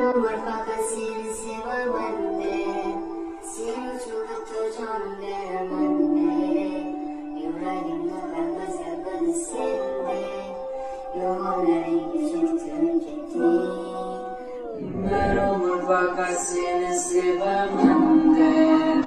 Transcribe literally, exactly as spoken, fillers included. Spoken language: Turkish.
olur fakat seni sevemende. Seni uçurdu canlarımende. Yüreğimde ben gazabını sende. Yollara geçirdim gitti. Ben olur fakat seni sevemem de.